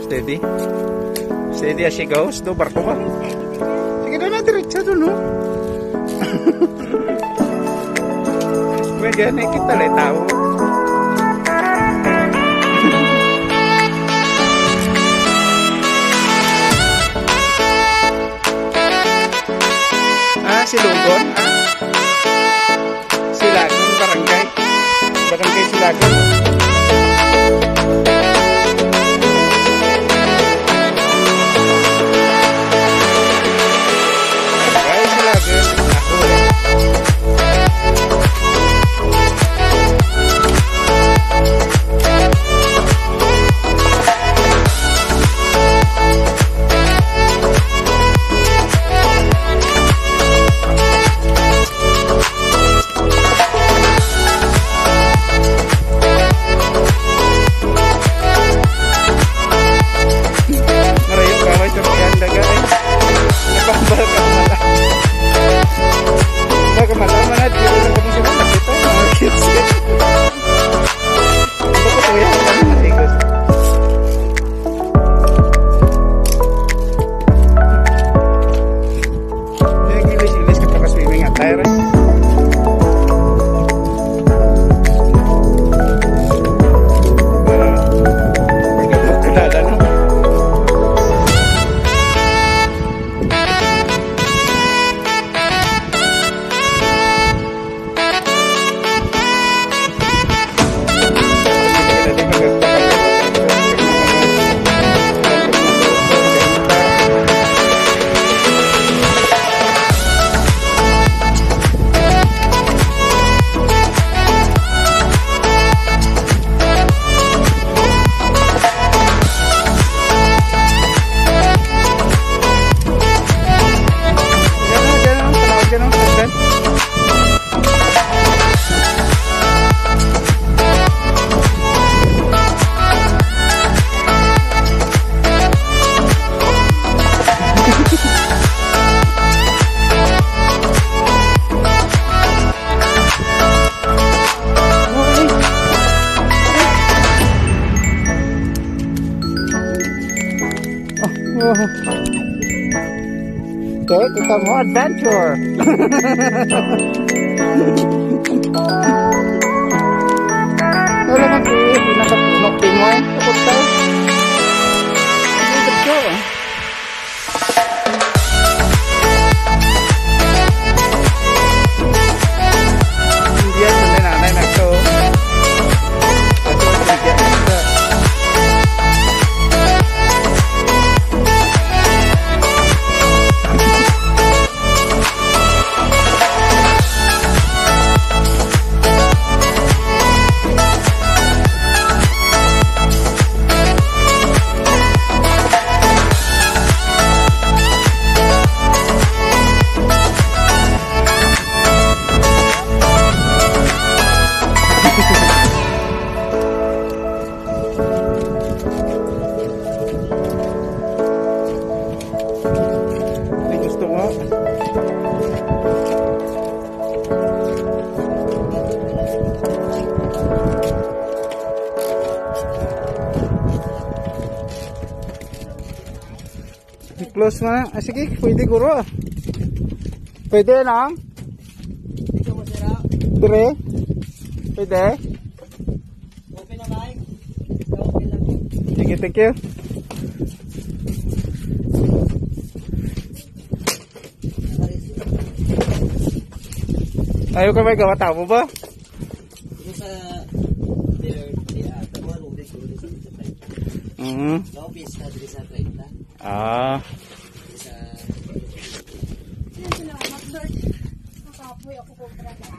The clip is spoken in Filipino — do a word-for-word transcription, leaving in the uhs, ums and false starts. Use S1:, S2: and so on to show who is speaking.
S1: Steady. Steady as she goes. Do, barko ba? Sige doon na, diretsa doon, no? May ganay kita lang tao. Ah, silagon, ah? Silagon, barangay. Barangay silagon. Okay, kita mau adventure. Wala man si pinakapunok Pinoy. Kapag tayo. Ito ko. Hindi yan sa nanay na ito. Ito ang bigyan ito. Close na. Ah, sige, pwede guro. Pwede lang. Dire. Pwede.
S2: Okay na ba? Okay lang.
S1: Sige, thank you. Ayaw ka may gawa tao ba?
S2: Ito sa there, there, tama nung dito sa treinta.
S1: Mhm.
S2: Sa office na dito sa treinta.
S1: Ah.
S2: Sa
S3: Salamat, Lord. Nakapoy ako po para